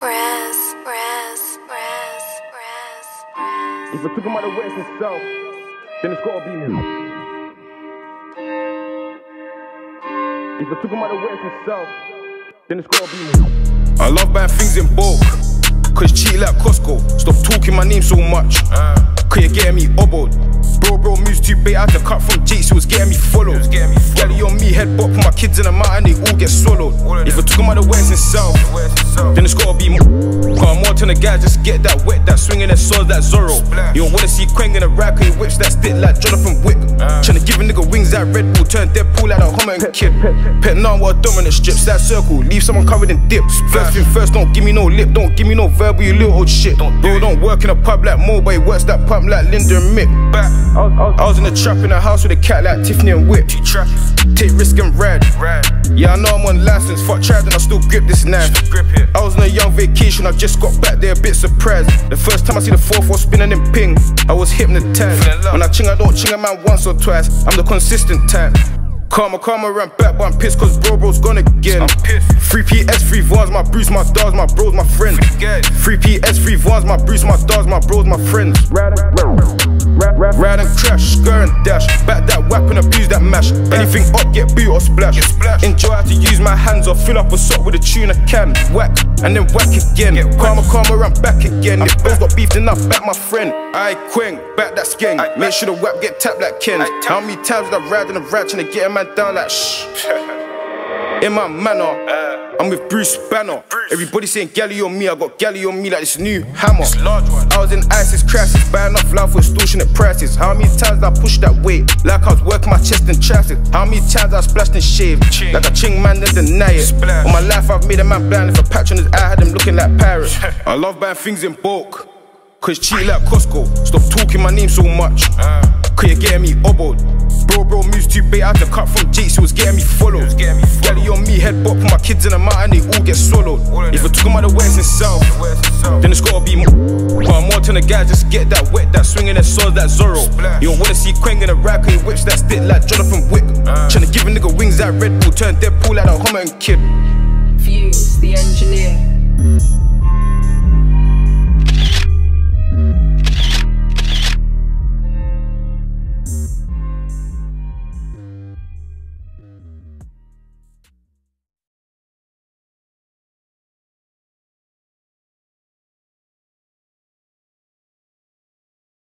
If we're talking about the West itself, then it's gotta be me. If we're talking about the West itself, then it's gotta be me. I love buying things in bulk, cause cheap like Costco. Stop talking my name so much, cause you're getting me oboed. Bro moves too bait, I had to cut from Jakes, it was getting me followed. Galley on me, head bop, put my kids in the mountain, they all get swallowed. If we're talking about the West itself, then it's gotta be me. Cause I'm more to the guy, just get that wet, that swinging that swords, that Zorro. You don't wanna see Quang in a rap, cause he whips that stick like Jonathan Wick. Tryna give a nigga wings that Red Bull, turn Deadpool like a Homer and kid. Pet none with a dominant strips, that circle, leave someone covered in dips. First thing first, don't give me no lip, don't give me no verbal, you little old shit. Bro, don't work in a pub like Mo, but he works that pump like Linda and Mick. I was in the trap in a house with a cat like Tiffany and Whip. Take risk and ride. Yeah, I know I'm on license, fuck tried and I still grip this knife. I was on a young vacation, I just got back there a bit surprised. The first time I see the 4-4 spinning in ping, I was hypnotized. When I ching, I don't ching a man once or twice, I'm the consistent type. Karma ran back, but I'm pissed cause bro's gone again. 3 PS, 3 Vons, my Bruce, my dogs, my bros, my friends. 3 PS, 3 Vons, my Bruce, my dogs, my bros, my friends. Ride and crash, skr and dash. Back that whap and abuse that mash. Anything up, get boot or splash. Enjoy how to use my hands or fill up a sock with a tuna can. Whack, and then whack again. Karma ran back again. If bros got beefed enough, back my friend. Aye, Quang, back that skeng. Make sure the whap get tapped like Ken. How many times did I ride in the rat trying to get a man down like shh? In my manner, I'm with Bruce Banner. Everybody saying galley on me, I got galley on me like this new hammer. I was in ISIS crisis, buying off love for extortionate prices. How many times did I push that weight, like I was working my chest and triceps? How many times I splashed and shaved, like a ching man and deny it? All my life I've made a man blind, if a patch on his eye had him looking like pirates. I love buying things in bulk, cause cheap like Costco. Stop talking my name so much, cause you're getting me oboed. Bro moves too bait, I had to cut from Jakes, it was getting me followed. Galley on me, head bop, put my kids in the mountain, they all get swallowed. If we're talking about the West itself, then it's gotta be me. But I'm more to the guy, just get that wet, that swinging that swords, that Zorro. You don't wanna see Quang in a rap, cause he whips that stick like Jonathan Wick. Tryna give a nigga wings that Red Bull, turn Deadpool like a Homer and kid. Fuse, the engineer.